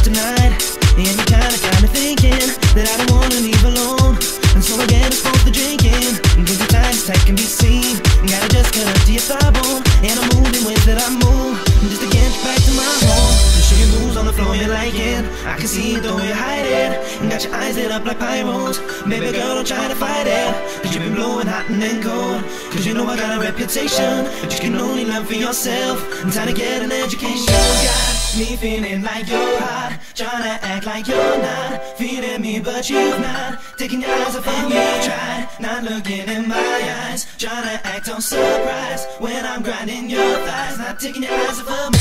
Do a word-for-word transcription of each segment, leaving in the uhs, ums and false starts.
tonight. And you kinda got me thinking that I don't wanna leave alone. And so again it's both the drinking, cause the time's tight can be seen. Gotta just get up to your thigh bone, and I'm moving ways that I move, just to get you back to my home. The sugar moves on the floor you're liking, I can see it though you're hiding. Got your eyes lit up like pyros, baby girl don't try to fight it. Cause you've been blowing hot and then cold, cause you know I got a reputation, but you can only love for yourself. I'm trying to get an education. Got me feeling like you're hot, trying to act like you're not feeling me, but you've not taking your eyes off of me. Tried not looking in my eyes, trying to act on surprise when I'm grinding your thighs, not taking your eyes off of me.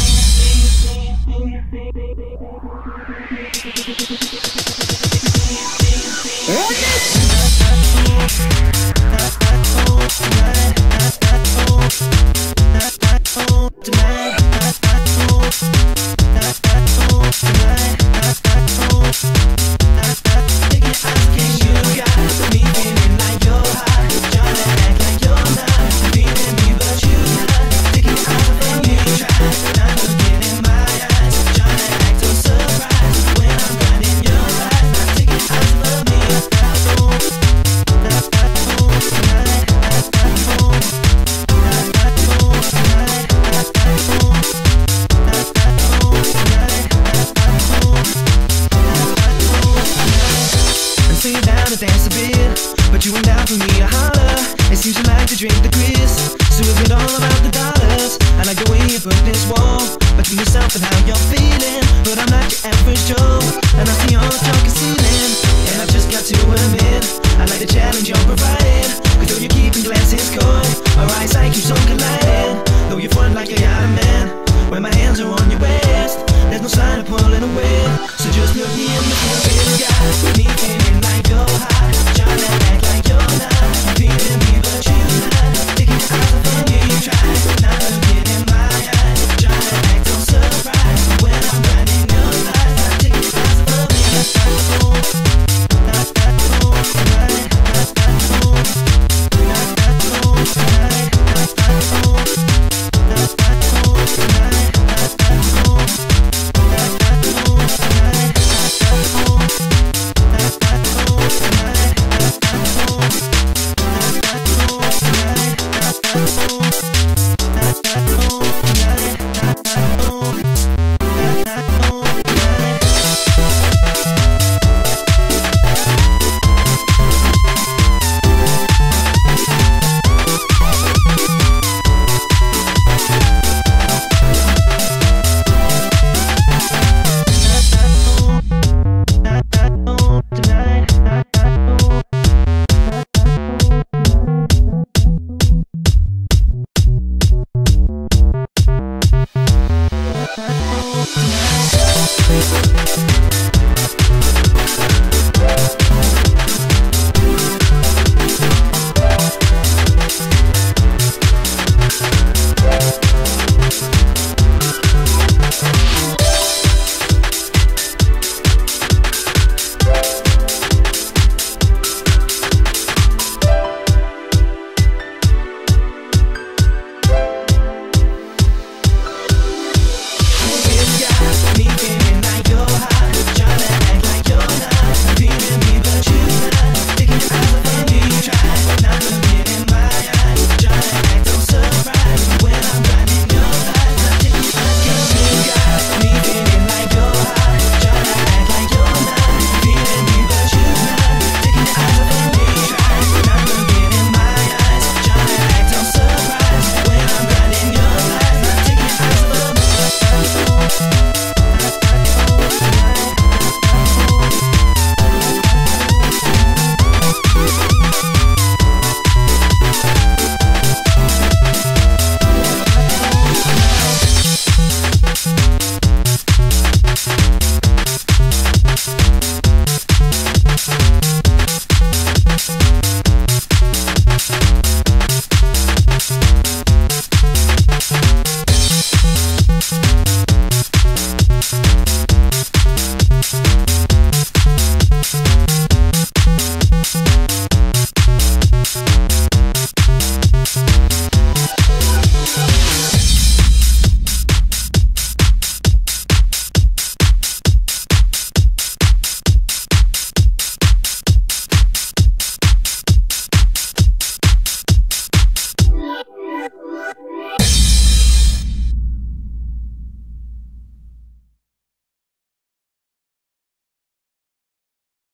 Dance a bit, but you ain't down for me a holler. It seems you like to drink the grist, so is it all about the dollars? I like the way you put this wall between yourself and how you're feeling, but I'm not your